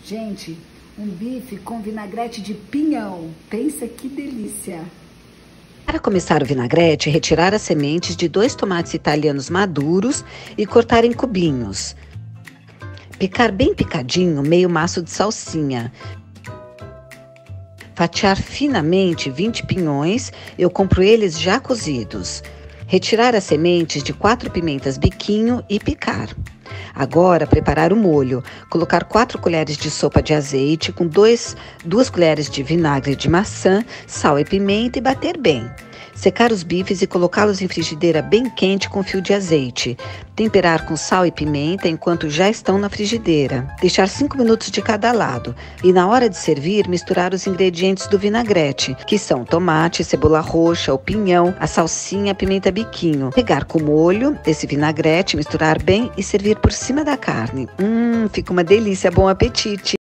Gente, um bife com vinagrete de pinhão. Pensa que delícia! Para começar o vinagrete, retirar as sementes de 2 tomates italianos maduros e cortar em cubinhos. Picar bem picadinho meio maço de salsinha. Fatiar finamente 20 pinhões, eu compro eles já cozidos. Retirar as sementes de 4 pimentas biquinho e picar. Agora, preparar o molho. Colocar 4 colheres de sopa de azeite com 2 colheres de vinagre de maçã, sal e pimenta e bater bem. Secar os bifes e colocá-los em frigideira bem quente com fio de azeite. Temperar com sal e pimenta enquanto já estão na frigideira. Deixar 5 minutos de cada lado. E na hora de servir, misturar os ingredientes do vinagrete, que são tomate, cebola roxa, o pinhão, a salsinha, a pimenta biquinho. Pegar com molho esse vinagrete, misturar bem e servir por cima da carne. Fica uma delícia, bom apetite!